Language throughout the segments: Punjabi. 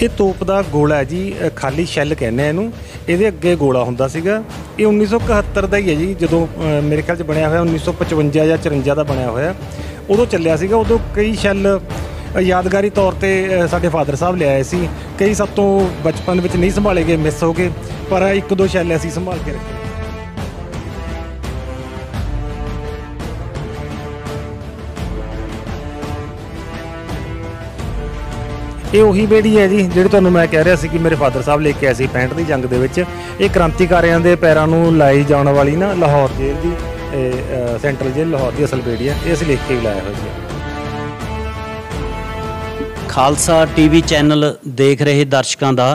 ਇਹ ਤੋਪ ਦਾ ਗੋਲਾ ਹੈ ਜੀ, ਖਾਲੀ ਸ਼ੈੱਲ ਕਹਿੰਦੇ ਇਹਨੂੰ। ਇਹਦੇ ਅੱਗੇ ਗੋਲਾ ਹੁੰਦਾ ਸੀਗਾ। ਇਹ 1971 ਦਾ ਹੀ ਹੈ ਜੀ, ਜਦੋਂ ਮੇਰੇ ਖਿਆਲ 'ਚ ਬਣਿਆ ਹੋਇਆ 1955 ਜਾਂ 54 ਦਾ ਬਣਿਆ ਹੋਇਆ। ਉਦੋਂ ਚੱਲਿਆ ਸੀਗਾ। ਉਦੋਂ ਕਈ ਸ਼ੈੱਲ ਯਾਦਗਾਰੀ ਤੌਰ ਤੇ ਸਾਡੇ ਫਾਦਰ ਸਾਹਿਬ ਲਿਆਏ ਸੀ। ਕਈ ਸਭ ਤੋਂ ਬਚਪਨ ਵਿੱਚ ਨਹੀਂ ਸੰਭਾਲੇ ਗਏ, ਮਿਸ ਹੋ ਗਏ, ਪਰ ਇੱਕ ਦੋ ਸ਼ੈੱਲ ਅਸੀਂ ਸੰਭਾਲ ਕੇ ਰੱਖੇ। ਇਹ ਉਹੀ ਬੇੜੀ ਹੈ ਜੀ ਜਿਹੜੀ ਤੁਹਾਨੂੰ ਮੈਂ ਕਹਿ ਰਿਹਾ ਸੀ ਕਿ ਮੇਰੇ ਫਾਦਰ ਸਾਹਿਬ ਲੈ ਕੇ ਆਏ ਸੀ 65 ਦੀ ਜੰਗ ਦੇ ਵਿੱਚ। ਇਹ ਕ੍ਰਾਂਤੀਕਾਰੀਆਂ ਦੇ ਪੈਰਾਂ ਨੂੰ ਲਾਈ ਜਾਣ ਵਾਲੀ ਨਾ ਲਾਹੌਰ ਜੇਲ੍ਹ ਦੀ, ਸੈਂਟਰਲ ਜੇਲ੍ਹ ਲਾਹੌਰ ਦੀ ਅਸਲ ਬੇੜੀ ਹੈ। ਇਹ ਅਸੀਂ ਲਿਖ ਕੇ ਵੀ ਲਾਇਆ ਹੋਇਆ ਸੀ। ਖਾਲਸਾ ਟੀਵੀ ਚੈਨਲ ਦੇਖ ਰਹੇ ਦਰਸ਼ਕਾਂ ਦਾ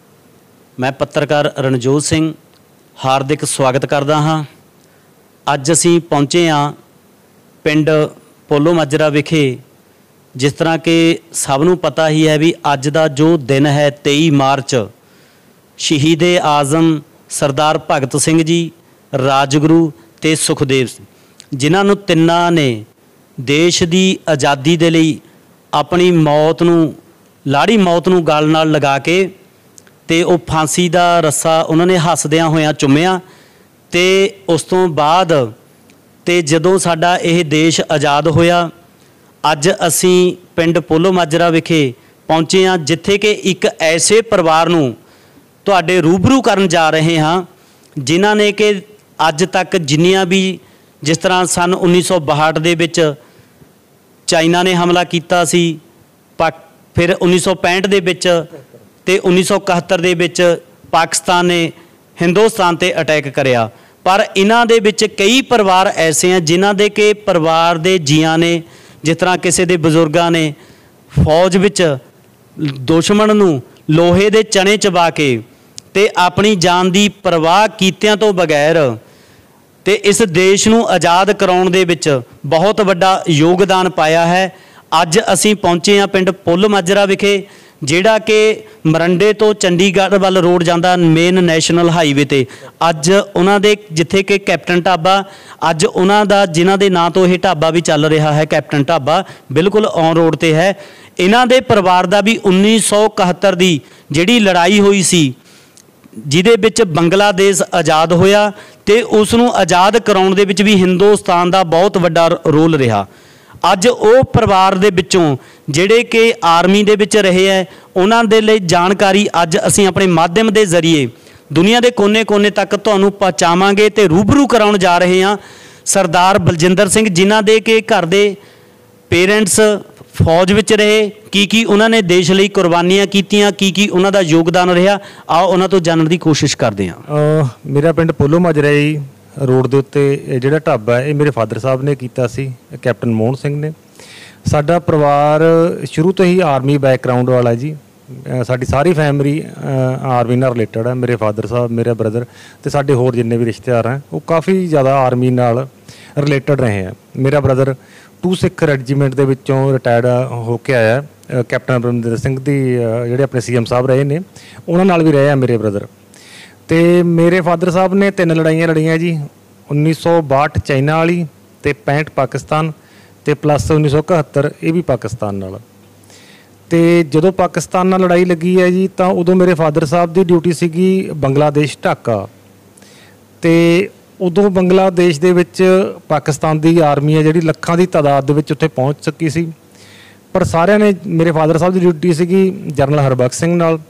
ਮੈਂ ਪੱਤਰਕਾਰ ਰਣਜੋਤ ਸਿੰਘ ਹਾਰਦਿਕ ਸਵਾਗਤ ਕਰਦਾ ਹਾਂ। ਅੱਜ ਅਸੀਂ ਪਹੁੰਚੇ ਹਾਂ ਪਿੰਡ ਪੋਲੋ ਮਾਜਰਾ ਵਿਖੇ। ਜਿਸ ਤਰ੍ਹਾਂ ਕਿ ਸਭ ਨੂੰ ਪਤਾ ਹੀ ਹੈ ਵੀ ਅੱਜ ਦਾ ਜੋ ਦਿਨ ਹੈ 23 ਮਾਰਚ, ਸ਼ਹੀਦੇ ਆਜ਼ਮ ਸਰਦਾਰ ਭਗਤ ਸਿੰਘ ਜੀ, ਰਾਜਗੁਰੂ ਤੇ ਸੁਖਦੇਵ, ਜਿਨ੍ਹਾਂ ਨੂੰ ਤਿੰਨਾਂ ਨੇ ਦੇਸ਼ ਦੀ ਆਜ਼ਾਦੀ ਦੇ ਲਈ ਆਪਣੀ ਮੌਤ ਨੂੰ, ਲਾੜੀ ਮੌਤ ਨੂੰ ਗਲ ਨਾਲ ਲਗਾ ਕੇ ਤੇ ਉਹ ਫਾਂਸੀ ਦਾ ਰੱਸਾ ਉਹਨਾਂ ਨੇ ਹੱਸਦਿਆਂ ਹੋਇਆਂ ਚੁੰਮਿਆ। ਤੇ ਉਸ ਤੋਂ ਬਾਅਦ ਤੇ ਜਦੋਂ ਸਾਡਾ ਇਹ ਦੇਸ਼ ਆਜ਼ਾਦ ਹੋਇਆ, ਅੱਜ ਅਸੀਂ ਪਿੰਡ ਪੋਲੋ ਮਾਜਰਾ ਵਿਖੇ ਪਹੁੰਚੇ ਹਾਂ, ਜਿੱਥੇ ਕਿ ਇੱਕ ਐਸੇ ਪਰਿਵਾਰ ਨੂੰ ਤੁਹਾਡੇ ਰੂਬਰੂ ਕਰਨ ਜਾ ਰਹੇ ਹਾਂ ਜਿਨ੍ਹਾਂ ਨੇ ਕਿ ਅੱਜ ਤੱਕ ਜਿੰਨੀਆਂ ਵੀ, ਜਿਸ ਤਰ੍ਹਾਂ ਸਨ 1962 ਦੇ ਵਿੱਚ ਚਾਈਨਾ ਨੇ ਹਮਲਾ ਕੀਤਾ ਸੀ, ਫਿਰ 1965 ਦੇ ਵਿੱਚ ਤੇ 1971 ਦੇ ਵਿੱਚ ਪਾਕਿਸਤਾਨ ਨੇ ਹਿੰਦੁਸਤਾਨ 'ਤੇ ਅਟੈਕ ਕਰਿਆ। ਪਰ ਇਹਨਾਂ ਦੇ ਵਿੱਚ ਕਈ ਪਰਿਵਾਰ ਐਸੇ ਆ ਜਿਨ੍ਹਾਂ ਦੇ ਕਿ ਪਰਿਵਾਰ ਦੇ ਜੀਆਂ ਨੇ, ਜਿਸ ਤਰ੍ਹਾਂ ਕਿਸੇ ਦੇ ਬਜ਼ੁਰਗਾਂ ਨੇ ਫੌਜ ਵਿੱਚ ਦੁਸ਼ਮਣ ਨੂੰ ਲੋਹੇ ਦੇ ਚਣੇ ਚਬਾ ਕੇ ਤੇ ਆਪਣੀ ਜਾਨ ਦੀ ਪਰਵਾਹ ਕੀਤਿਆਂ ਤੋਂ ਬਗੈਰ ਤੇ ਇਸ ਦੇਸ਼ ਨੂੰ ਆਜ਼ਾਦ ਕਰਾਉਣ ਦੇ ਵਿੱਚ ਬਹੁਤ ਵੱਡਾ ਯੋਗਦਾਨ ਪਾਇਆ ਹੈ। ਅੱਜ ਅਸੀਂ ਪਹੁੰਚੇ ਹਾਂ ਪਿੰਡ ਪੋਲੋ ਮਾਜਰਾ ਵਿਖੇ, ਜਿਹੜਾ ਕਿ ਮਰੰਡੇ ਤੋਂ ਚੰਡੀਗੜ੍ਹ ਵੱਲ ਰੋਡ ਜਾਂਦਾ ਮੇਨ ਨੈਸ਼ਨਲ ਹਾਈਵੇ 'ਤੇ। ਅੱਜ ਉਹਨਾਂ ਦੇ, ਜਿੱਥੇ ਕਿ ਕੈਪਟਨ ਢਾਬਾ, ਅੱਜ ਉਹਨਾਂ ਦਾ, ਜਿਨ੍ਹਾਂ ਦੇ ਨਾਂ ਤੋਂ ਇਹ ਢਾਬਾ ਵੀ ਚੱਲ ਰਿਹਾ ਹੈ, ਕੈਪਟਨ ਢਾਬਾ, ਬਿਲਕੁਲ ਔਨ ਰੋਡ 'ਤੇ ਹੈ। ਇਹਨਾਂ ਦੇ ਪਰਿਵਾਰ ਦਾ ਵੀ 1971 ਦੀ ਜਿਹੜੀ ਲੜਾਈ ਹੋਈ ਸੀ, ਜਿਹਦੇ ਵਿੱਚ ਬੰਗਲਾਦੇਸ਼ ਆਜ਼ਾਦ ਹੋਇਆ, ਤੇ ਉਸ ਨੂੰ ਆਜ਼ਾਦ ਕਰਾਉਣ ਦੇ ਵਿੱਚ ਵੀ ਹਿੰਦੁਸਤਾਨ ਦਾ ਬਹੁਤ ਵੱਡਾ ਰੋਲ ਰਿਹਾ। ਅੱਜ ਉਹ ਪਰਿਵਾਰ ਦੇ ਵਿੱਚੋਂ ਜਿਹੜੇ ਕਿ ਆਰਮੀ ਦੇ ਵਿੱਚ ਰਹੇ ਹੈ, ਉਹਨਾਂ ਦੇ ਲਈ ਜਾਣਕਾਰੀ ਅੱਜ ਅਸੀਂ ਆਪਣੇ ਮਾਧਿਅਮ ਦੇ ਜ਼ਰੀਏ ਦੁਨੀਆ ਦੇ ਕੋਨੇ-ਕੋਨੇ ਤੱਕ ਤੁਹਾਨੂੰ ਪਹੁੰਚਾਵਾਂਗੇ ਤੇ ਰੂਬਰੂ ਕਰਾਉਣ ਜਾ ਰਹੇ ਹਾਂ ਸਰਦਾਰ ਬਲਜਿੰਦਰ ਸਿੰਘ, ਜਿਨ੍ਹਾਂ ਦੇ ਕਿ ਘਰ ਦੇ ਪੇਰੈਂਟਸ ਫੌਜ ਵਿੱਚ ਰਹੇ, ਕੀ ਉਹਨਾਂ ਨੇ ਦੇਸ਼ ਲਈ ਕੁਰਬਾਨੀਆਂ ਕੀਤੀਆਂ, ਕੀ ਉਹਨਾਂ ਦਾ ਯੋਗਦਾਨ ਰਿਹਾ। ਆਓ ਉਹਨਾਂ ਤੋਂ ਜਾਣਨ ਦੀ ਕੋਸ਼ਿਸ਼ ਕਰਦੇ ਹਾਂ। ਮੇਰਾ ਪਿੰਡ ਪੋਲੋ ਮਾਜਰਾ ਜੀ ਰੋਡ ਦੇ ਉੱਤੇ ਜਿਹੜਾ ਢਾਬਾ ਹੈ, ਇਹ ਮੇਰੇ ਫਾਦਰ ਸਾਹਿਬ ਨੇ ਕੀਤਾ ਸੀ, ਕੈਪਟਨ ਮੋਹਨ ਸਿੰਘ ਨੇ। ਸਾਡਾ ਪਰਿਵਾਰ ਸ਼ੁਰੂ ਤੋਂ ਹੀ ਆਰਮੀ ਬੈਕਗਰਾਊਂਡ ਵਾਲਾ ਜੀ। ਸਾਡੀ ਸਾਰੀ ਫੈਮਿਲੀ ਆਰਮੀ ਨਾਲ ਰਿਲੇਟਡ ਹੈ। ਮੇਰੇ ਫਾਦਰ ਸਾਹਿਬ, ਮੇਰਾ ਬ੍ਰਦਰ ਤੇ ਸਾਡੇ ਹੋਰ ਜਿੰਨੇ ਵੀ ਰਿਸ਼ਤੇਦਾਰ ਹੈ, ਉਹ ਕਾਫੀ ਜ਼ਿਆਦਾ ਆਰਮੀ ਨਾਲ ਰਿਲੇਟਡ ਰਹੇ ਹੈ। ਮੇਰਾ ਬ੍ਰਦਰ 2 ਸਿੱਖ ਰੈਜੀਮੈਂਟ ਦੇ ਵਿੱਚੋਂ ਰਿਟਾਇਰਡ ਹੋ ਕੇ ਆਇਆ। ਕੈਪਟਨ ਅਮਰਿੰਦਰ ਸਿੰਘ ਦੀ ਜਿਹੜੇ ਆਪਣੇ CM ਸਾਹਿਬ ਰਹੇ ਨੇ, ਉਹਨਾਂ ਨਾਲ ਵੀ ਰਹੇ ਆ ਮੇਰੇ ਬ੍ਰਦਰ। ਤੇ ਮੇਰੇ ਫਾਦਰ ਸਾਹਿਬ ਨੇ 3 ਲੜਾਈਆਂ ਲੜੀਆਂ ਜੀ, 1962 ਚਾਈਨਾ ਵਾਲੀ, ਤੇ 65 ਪਾਕਿਸਤਾਨ, ਤੇ ਪਲੱਸ 1971 ਇਹ ਵੀ ਪਾਕਿਸਤਾਨ ਨਾਲ। ਤੇ ਜਦੋਂ ਪਾਕਿਸਤਾਨ ਨਾਲ ਲੜਾਈ ਲੱਗੀ ਹੈ ਜੀ, ਤਾਂ ਉਦੋਂ ਮੇਰੇ ਫਾਦਰ ਸਾਹਿਬ ਦੀ ਡਿਊਟੀ ਸੀਗੀ ਬੰਗਲਾਦੇਸ਼ ਢਾਕਾ। ਤੇ ਉਦੋਂ ਬੰਗਲਾਦੇਸ਼ ਦੇ ਵਿੱਚ ਪਾਕਿਸਤਾਨ ਦੀ ਆਰਮੀ ਹੈ ਜਿਹੜੀ ਲੱਖਾਂ ਦੀ ਤਾਦਾਦ ਦੇ ਵਿੱਚ ਉੱਥੇ ਪਹੁੰਚ ਚੁੱਕੀ ਸੀ। ਪਰ ਸਾਰਿਆਂ ਨੇ, ਮੇਰੇ ਫਾਦਰ ਸਾਹਿਬ ਦੀ ਡਿਊਟੀ ਸੀਗੀ ਜਨਰਲ ਹਰਬਖਸ਼ ਸਿੰਘ ਨਾਲ,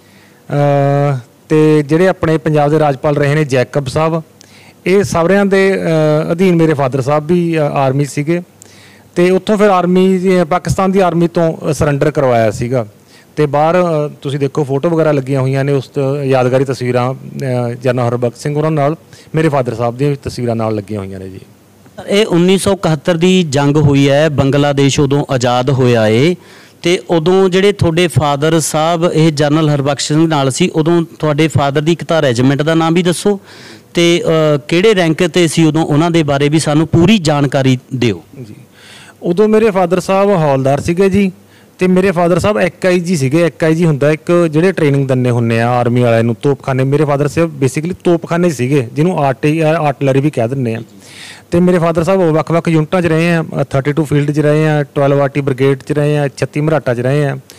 ਤੇ ਜਿਹੜੇ ਆਪਣੇ ਪੰਜਾਬ ਦੇ ਰਾਜਪਾਲ ਰਹੇ ਨੇ ਜੈਕਬ ਸਾਹਿਬ, ਇਹ ਸਾਰਿਆਂ ਦੇ ਅਧੀਨ ਮੇਰੇ ਫਾਦਰ ਸਾਹਿਬ ਵੀ ਆਰਮੀ ਸੀਗੇ। ਤੇ ਉੱਥੋਂ ਫਿਰ ਆਰਮੀ, ਪਾਕਿਸਤਾਨ ਦੀ ਆਰਮੀ ਤੋਂ ਸਰੈਂਡਰ ਕਰਵਾਇਆ ਸੀਗਾ। ਤੇ ਬਾਹਰ ਤੁਸੀਂ ਦੇਖੋ ਫੋਟੋ ਵਗੈਰਾ ਲੱਗੀਆਂ ਹੋਈਆਂ ਨੇ, ਉਸ ਯਾਦਗਾਰੀ ਤਸਵੀਰਾਂ ਜਨਰਲ ਹਰਬਖਸ਼ ਸਿੰਘ ਉਹਨਾਂ ਨਾਲ, ਮੇਰੇ ਫਾਦਰ ਸਾਹਿਬ ਦੀਆਂ ਤਸਵੀਰਾਂ ਨਾਲ ਲੱਗੀਆਂ ਹੋਈਆਂ ਨੇ ਜੀ। ਇਹ 1971 ਦੀ ਜੰਗ ਹੋਈ ਹੈ, ਬੰਗਲਾਦੇਸ਼ ਉਦੋਂ ਆਜ਼ਾਦ ਹੋਇਆ ਏ, ਤੇ ਉਦੋਂ ਜਿਹੜੇ ਤੁਹਾਡੇ ਫਾਦਰ ਸਾਹਿਬ ਇਹ ਜਨਰਲ ਹਰਬਖਸ਼ ਸਿੰਘ ਨਾਲ ਸੀ, ਉਦੋਂ ਤੁਹਾਡੇ ਫਾਦਰ ਦੀ ਇੱਕ ਤਾਂ ਰੈਜੀਮੈਂਟ ਦਾ ਨਾਮ ਵੀ ਦੱਸੋ ਤੇ ਕਿਹੜੇ ਰੈਂਕ 'ਤੇ ਸੀ ਉਦੋਂ, ਉਹਨਾਂ ਦੇ ਬਾਰੇ ਵੀ ਸਾਨੂੰ ਪੂਰੀ ਜਾਣਕਾਰੀ ਦਿਓ ਜੀ। ਉਦੋਂ ਮੇਰੇ ਫਾਦਰ ਸਾਹਿਬ ਹੌਲਦਾਰ ਸੀਗੇ ਜੀ, ਤੇ ਮੇਰੇ ਫਾਦਰ ਸਾਹਿਬ XIG ਸੀਗੇ। XIG ਹੁੰਦਾ ਇੱਕ ਜਿਹੜੇ ਟ੍ਰੇਨਿੰਗ ਦਿੰਦੇ ਹੁੰਦੇ ਆ ਆਰਮੀ ਵਾਲਿਆਂ ਨੂੰ, ਤੋਪਖਾਨੇ। ਮੇਰੇ ਫਾਦਰ ਸਾਹਿਬ ਬੇਸਿਕਲੀ ਤੋਪਖਾਨੇ ਸੀਗੇ, ਜਿਹਨੂੰ ਆਰਟਲਰੀ ਵੀ ਕਹਿ ਦਿੰਦੇ ਆ। ਤੇ ਮੇਰੇ ਫਾਦਰ ਸਾਹਿਬ ਵੱਖ-ਵੱਖ ਯੂਨਿਟਾਂ 'ਚ ਰਹੇ ਆ, 32 ਫੀਲਡ 'ਚ ਰਹੇ ਆ, 12 ਆਰਟੀ ਬ੍ਰਿਗੇਡ 'ਚ ਰਹੇ ਆ, 36 ਮਰਾਟਾ 'ਚ ਰਹੇ ਆ।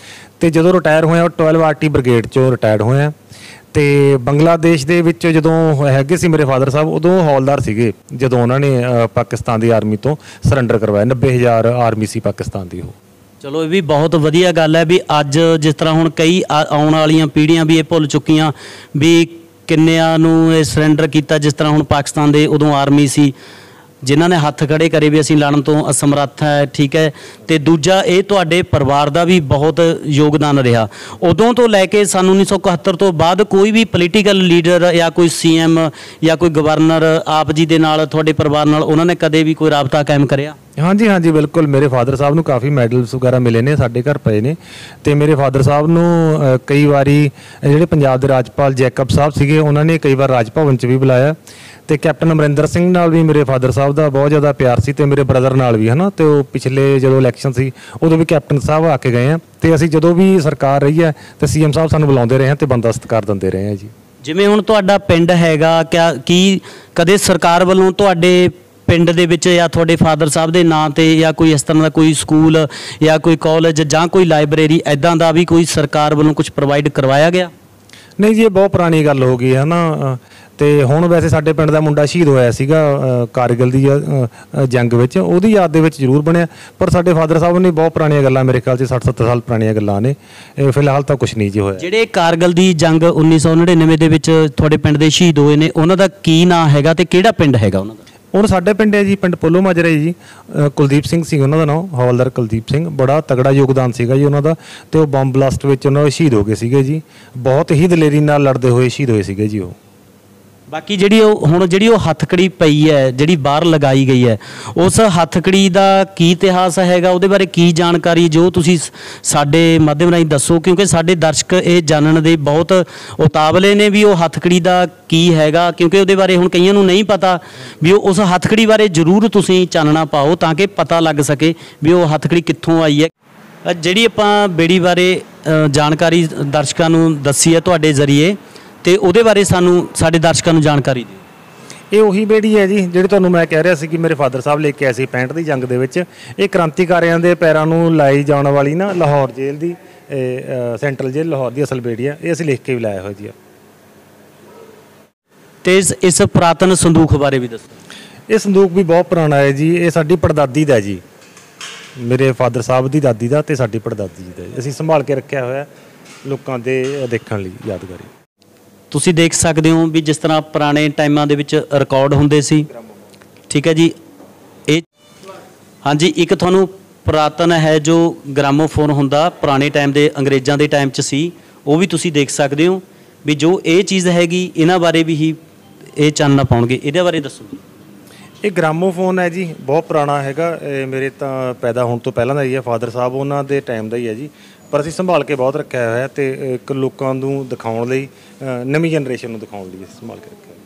ਤੇ ਜਦੋਂ ਰਿਟਾਇਰ ਹੋਇਆ 12 ਆਰਟੀ ਬ੍ਰਿਗੇਡ ਚੋਂ ਰਿਟਾਇਰਡ ਹੋਇਆ। ਤੇ ਬੰਗਲਾਦੇਸ਼ ਦੇ ਵਿੱਚ ਜਦੋਂ ਹੈਗੇ ਸੀ ਮੇਰੇ ਫਾਦਰ ਸਾਹਿਬ, ਉਦੋਂ ਹੌਲਦਾਰ ਸੀਗੇ ਜਦੋਂ ਉਹਨਾਂ ਨੇ ਪਾਕਿਸਤਾਨ ਦੀ ਆਰਮੀ ਤੋਂ ਸਰੈਂਡਰ ਕਰਵਾਇਆ। 90,000 ਆਰਮੀ ਸੀ ਪਾਕਿਸਤਾਨ ਦੀ ਉਹ। ਚਲੋ ਇਹ ਵੀ ਬਹੁਤ ਵਧੀਆ ਗੱਲ ਹੈ ਵੀ ਅੱਜ ਜਿਸ ਤਰ੍ਹਾਂ ਹੁਣ ਕਈ ਆਉਣ ਵਾਲੀਆਂ ਪੀੜ੍ਹੀਆਂ ਵੀ ਇਹ ਭੁੱਲ ਚੁੱਕੀਆਂ ਵੀ ਕਿੰਨਿਆਂ ਨੂੰ ਇਹ ਸਰੈਂਡਰ ਕੀਤਾ। ਜਿਸ ਤਰ੍ਹਾਂ ਹੁਣ ਪਾਕਿਸਤਾਨ ਦੇ ਉਦੋਂ ਆਰਮੀ ਸੀ ਜਿਨ੍ਹਾਂ ਨੇ ਹੱਥ ਖੜੇ ਕਰੇ ਵੀ ਅਸੀਂ ਲੜਨ ਤੋਂ ਅਸਮਰੱਥ ਹੈ, ਠੀਕ ਹੈ। ਤੇ ਦੂਜਾ ਇਹ ਤੁਹਾਡੇ ਪਰਿਵਾਰ ਦਾ ਵੀ ਬਹੁਤ ਯੋਗਦਾਨ ਰਿਹਾ। ਉਦੋਂ ਤੋਂ ਲੈ ਕੇ ਸਨ 1971 ਤੋਂ ਬਾਅਦ ਕੋਈ ਵੀ ਪੋਲੀਟੀਕਲ ਲੀਡਰ ਜਾਂ ਕੋਈ CM ਜਾਂ ਕੋਈ ਗਵਰਨਰ ਆਪ ਜੀ ਦੇ ਨਾਲ ਤੁਹਾਡੇ ਪਰਿਵਾਰ ਨਾਲ ਉਹਨਾਂ ਨੇ ਕਦੇ ਵੀ ਕੋਈ ਰਾਬਤਾ ਕਾਇਮ ਕਰਿਆ? ਹਾਂਜੀ ਹਾਂਜੀ ਬਿਲਕੁਲ। ਮੇਰੇ ਫਾਦਰ ਸਾਹਿਬ ਨੂੰ ਕਾਫੀ ਮੈਡਲਸ ਵਗੈਰਾ ਮਿਲੇ ਨੇ, ਸਾਡੇ ਘਰ ਪਏ ਨੇ। ਅਤੇ ਮੇਰੇ ਫਾਦਰ ਸਾਹਿਬ ਨੂੰ ਕਈ ਵਾਰੀ ਜਿਹੜੇ ਪੰਜਾਬ ਦੇ ਰਾਜਪਾਲ ਜੈਕਬ ਸਾਹਿਬ ਸੀਗੇ ਉਹਨਾਂ ਨੇ ਕਈ ਵਾਰ ਰਾਜ ਭਵਨ 'ਚ ਵੀ ਬੁਲਾਇਆ। ਅਤੇ ਕੈਪਟਨ ਅਮਰਿੰਦਰ ਸਿੰਘ ਨਾਲ ਵੀ ਮੇਰੇ ਫਾਦਰ ਸਾਹਿਬ ਦਾ ਬਹੁਤ ਜ਼ਿਆਦਾ ਪਿਆਰ ਸੀ, ਅਤੇ ਮੇਰੇ ਬ੍ਰਦਰ ਨਾਲ ਵੀ, ਹੈ ਨਾ। ਅਤੇ ਉਹ ਪਿਛਲੇ ਜਦੋਂ ਇਲੈਕਸ਼ਨ ਸੀ ਉਦੋਂ ਵੀ ਕੈਪਟਨ ਸਾਹਿਬ ਆ ਕੇ ਗਏ ਆ। ਅਤੇ ਅਸੀਂ ਜਦੋਂ ਵੀ ਸਰਕਾਰ ਰਹੀ ਹੈ ਅਤੇ CM ਸਾਹਿਬ ਸਾਨੂੰ ਬੁਲਾਉਂਦੇ ਰਹੇ ਆ ਅਤੇ ਬੰਦਾ ਸਤਿਕਾਰ ਦਿੰਦੇ ਰਹੇ ਆ ਜੀ। ਜਿਵੇਂ ਹੁਣ ਤੁਹਾਡਾ ਪਿੰਡ ਹੈਗਾ, ਕੀ ਕਦੇ ਸਰਕਾਰ ਵੱਲੋਂ ਤੁਹਾਡੇ ਪਿੰਡ ਦੇ ਵਿੱਚ ਜਾਂ ਤੁਹਾਡੇ ਫਾਦਰ ਸਾਹਿਬ ਦੇ ਨਾਂ 'ਤੇ ਜਾਂ ਕੋਈ ਇਸ ਤਰ੍ਹਾਂ ਦਾ ਕੋਈ ਸਕੂਲ ਜਾਂ ਕੋਈ ਕਾਲਜ ਜਾਂ ਕੋਈ ਲਾਇਬ੍ਰੇਰੀ ਇੱਦਾਂ ਦਾ ਵੀ ਕੋਈ ਸਰਕਾਰ ਵੱਲੋਂ ਕੁਝ ਪ੍ਰੋਵਾਈਡ ਕਰਵਾਇਆ ਗਿਆ? ਨਹੀਂ ਜੀ, ਇਹ ਬਹੁਤ ਪੁਰਾਣੀ ਗੱਲ ਹੋ ਗਈ ਹੈ ਨਾ। ਅਤੇ ਹੁਣ ਵੈਸੇ ਸਾਡੇ ਪਿੰਡ ਦਾ ਮੁੰਡਾ ਸ਼ਹੀਦ ਹੋਇਆ ਸੀਗਾ ਕਾਰਗਿਲ ਦੀ ਜੰਗ ਵਿੱਚ, ਉਹਦੀ ਯਾਦ ਦੇ ਵਿੱਚ ਜ਼ਰੂਰ ਬਣਿਆ। ਪਰ ਸਾਡੇ ਫਾਦਰ ਸਾਹਿਬ ਨੇ ਬਹੁਤ ਪੁਰਾਣੀਆਂ ਗੱਲਾਂ, ਮੇਰੇ ਖਿਆਲ 'ਚ 60-70 ਸਾਲ ਪੁਰਾਣੀਆਂ ਗੱਲਾਂ ਨੇ। ਫਿਲਹਾਲ ਤਾਂ ਕੁਛ ਨਹੀਂ ਜੀ ਹੋਇਆ। ਜਿਹੜੇ ਕਾਰਗਿਲ ਦੀ ਜੰਗ 1999 ਦੇ ਵਿੱਚ ਤੁਹਾਡੇ ਪਿੰਡ ਦੇ ਸ਼ਹੀਦ ਹੋਏ ਨੇ ਉਹਨਾਂ ਦਾ ਕੀ ਨਾਂ ਹੈਗਾ ਅਤੇ ਕਿਹੜਾ ਪਿੰਡ ਹੈਗਾ ਉਹਨਾਂ ਦਾ? ਹੁਣ ਸਾਡੇ ਪਿੰਡ ਹੈ ਜੀ, ਪਿੰਡ ਪੋਲੋ ਮਾਜਰਾ ਜੀ। ਕੁਲਦੀਪ ਸਿੰਘ ਸੀ ਉਹਨਾਂ ਦਾ ਨਾਮ, ਹੌਲਦਾਰ ਕੁਲਦੀਪ ਸਿੰਘ। ਬੜਾ ਤਗੜਾ ਯੋਗਦਾਨ ਸੀਗਾ ਜੀ ਉਹਨਾਂ ਦਾ। ਅਤੇ ਉਹ ਬੰਬ ਬਲਾਸਟ ਵਿੱਚ ਉਹਨਾਂ ਦੇ ਸ਼ਹੀਦ ਹੋ ਗਏ ਸੀਗੇ ਜੀ। ਬਹੁਤ ਹੀ ਦਲੇਰੀ ਨਾਲ ਲੜਦੇ ਹੋਏ ਸ਼ਹੀਦ ਹੋਏ ਸੀਗੇ ਜੀ ਉਹ। ਬਾਕੀ ਜਿਹੜੀ ਉਹ ਹੱਥਕੜੀ ਪਈ ਹੈ, ਜਿਹੜੀ ਬਾਹਰ ਲਗਾਈ ਗਈ ਹੈ, ਉਸ ਹੱਥਕੜੀ ਦਾ ਕੀ ਇਤਿਹਾਸ ਹੈਗਾ, ਉਹਦੇ ਬਾਰੇ ਕੀ ਜਾਣਕਾਰੀ ਜੋ ਤੁਸੀਂ ਸਾਡੇ ਮਾਧਿਅਮ ਰਾਹੀਂ ਦੱਸੋ, ਕਿਉਂਕਿ ਸਾਡੇ ਦਰਸ਼ਕ ਇਹ ਜਾਣਨ ਦੇ ਬਹੁਤ ਉਤਾਵਲੇ ਨੇ ਵੀ ਉਹ ਹੱਥਕੜੀ ਦਾ ਕੀ ਹੈਗਾ। ਕਿਉਂਕਿ ਉਹਦੇ ਬਾਰੇ ਹੁਣ ਕਈਆਂ ਨੂੰ ਨਹੀਂ ਪਤਾ ਵੀ ਉਸ ਹੱਥਕੜੀ ਬਾਰੇ ਜ਼ਰੂਰ ਤੁਸੀਂ ਚਾਨਣਾ ਪਾਓ ਤਾਂ ਕਿ ਪਤਾ ਲੱਗ ਸਕੇ ਵੀ ਉਹ ਹੱਥਕੜੀ ਕਿੱਥੋਂ ਆਈ ਹੈ। ਜਿਹੜੀ ਆਪਾਂ ਬੇੜੀ ਬਾਰੇ ਜਾਣਕਾਰੀ ਦਰਸ਼ਕਾਂ ਨੂੰ ਦੱਸੀ ਹੈ ਤੁਹਾਡੇ ਜ਼ਰੀਏ, ਅਤੇ ਉਹਦੇ ਬਾਰੇ ਸਾਡੇ ਦਰਸ਼ਕਾਂ ਨੂੰ ਜਾਣਕਾਰੀ ਦਿਓ। ਇਹ ਉਹੀ ਬੇੜੀ ਹੈ ਜੀ ਜਿਹੜੀ ਤੁਹਾਨੂੰ ਮੈਂ ਕਹਿ ਰਿਹਾ ਸੀ ਕਿ ਮੇਰੇ ਫਾਦਰ ਸਾਹਿਬ ਲੈ ਕੇ ਆਏ ਸੀ 65 ਦੀ ਜੰਗ ਦੇ ਵਿੱਚ। ਇਹ ਕ੍ਰਾਂਤੀਕਾਰੀਆਂ ਦੇ ਪੈਰਾਂ ਨੂੰ ਲਾਈ ਜਾਣ ਵਾਲੀ ਨਾ ਲਾਹੌਰ ਜੇਲ੍ਹ ਦੀ, ਸੈਂਟਰਲ ਜੇਲ੍ਹ ਲਾਹੌਰ ਦੀ ਅਸਲ ਬੇੜੀ ਆ। ਇਹ ਅਸੀਂ ਲਿਖ ਕੇ ਵੀ ਲਾਇਆ ਹੋਇਆ ਜੀ। ਅਤੇ ਇਸ ਪੁਰਾਤਨ ਸੰਦੂਕ ਬਾਰੇ ਵੀ ਦੱਸੋ। ਇਹ ਸੰਦੂਕ ਵੀ ਬਹੁਤ ਪੁਰਾਣਾ ਹੈ ਜੀ। ਇਹ ਸਾਡੀ ਪੜਦਾਦੀ ਦਾ ਜੀ, ਮੇਰੇ ਫਾਦਰ ਸਾਹਿਬ ਦੀ ਦਾਦੀ ਦਾ ਅਤੇ ਸਾਡੀ ਪੜਦਾਦੀ ਜੀ ਦਾ। ਅਸੀਂ ਸੰਭਾਲ ਕੇ ਰੱਖਿਆ ਹੋਇਆ ਲੋਕਾਂ ਦੇ ਦੇਖਣ ਲਈ ਯਾਦਗਾਰੀ। ਤੁਸੀਂ ਦੇਖ ਸਕਦੇ ਹੋ ਵੀ ਜਿਸ ਤਰ੍ਹਾਂ ਪੁਰਾਣੇ ਟਾਈਮਾਂ ਦੇ ਵਿੱਚ ਰਿਕਾਰਡ ਹੁੰਦੇ ਸੀ, ਠੀਕ ਹੈ ਜੀ। ਇਹ ਹਾਂਜੀ, ਇੱਕ ਤੁਹਾਨੂੰ ਪੁਰਾਤਨ ਹੈ ਜੋ ਗ੍ਰਾਮੋਫੋਨ ਹੁੰਦਾ, ਪੁਰਾਣੇ ਟਾਈਮ ਦੇ ਅੰਗਰੇਜ਼ਾਂ ਦੇ ਟਾਈਮ 'ਚ ਸੀ, ਉਹ ਵੀ ਤੁਸੀਂ ਦੇਖ ਸਕਦੇ ਹੋ ਵੀ ਜੋ ਇਹ ਚੀਜ਼ ਹੈਗੀ ਇਹਨਾਂ ਬਾਰੇ ਵੀ ਹੀ ਇਹ ਚਾਨਣਾ ਪਾਉਣਗੇ। ਇਹਦੇ ਬਾਰੇ ਦੱਸੋ। ਇਹ ਗ੍ਰਾਮੋਫੋਨ ਹੈ ਜੀ, ਬਹੁਤ ਪੁਰਾਣਾ ਹੈਗਾ। ਮੇਰੇ ਤਾਂ ਪੈਦਾ ਹੋਣ ਤੋਂ ਪਹਿਲਾਂ ਦਾ ਹੀ ਹੈ, ਫਾਦਰ ਸਾਹਿਬ ਉਹਨਾਂ ਦੇ ਟਾਈਮ ਦਾ ਹੀ ਹੈ ਜੀ। ਪਰ ਅਸੀਂ ਸੰਭਾਲ ਕੇ ਬਹੁਤ ਰੱਖਿਆ ਹੋਇਆ ਅਤੇ ਇੱਕ ਲੋਕਾਂ ਨੂੰ ਦਿਖਾਉਣ ਲਈ, ਨਵੀਂ ਜਨਰੇਸ਼ਨ ਨੂੰ ਦਿਖਾਉਣ ਲਈ ਸੰਭਾਲ ਕੇ ਰੱਖਿਆ।